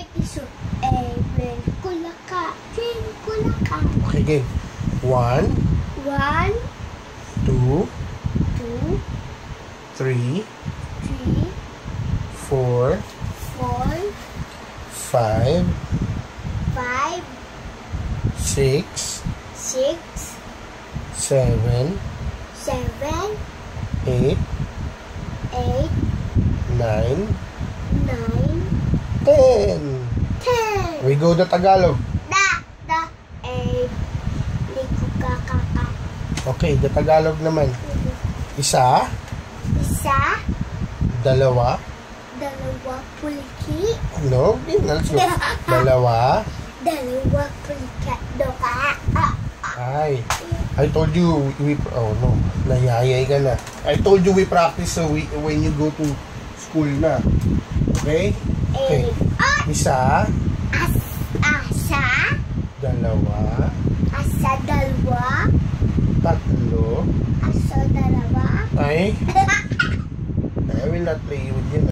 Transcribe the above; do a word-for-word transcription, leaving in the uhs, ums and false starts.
iso, ewen, kulaka, twin, kulaka. Okay, game. One, One, two, two, three, three, four, four, five, five, six, six, seven, seven, eight, eight, nine, nine, ten. ten. We go to Tagalog. Da, da, eh, liku ka ka ka. Okay, the Tagalog naman. Isa, Isa, dalawa, dalawa puliki, no, okay, let's go. Dalawa, dalawa pulika, doka. Ah, ay, I told you, we, oh no, nayayay ka na. I told you we practice so we, when you go to school na. Okay? Okay. eh, ah, Isa, as, asa, dalawa, asa dalawa, tatlo, asa dalawa. ay, I will not play with you.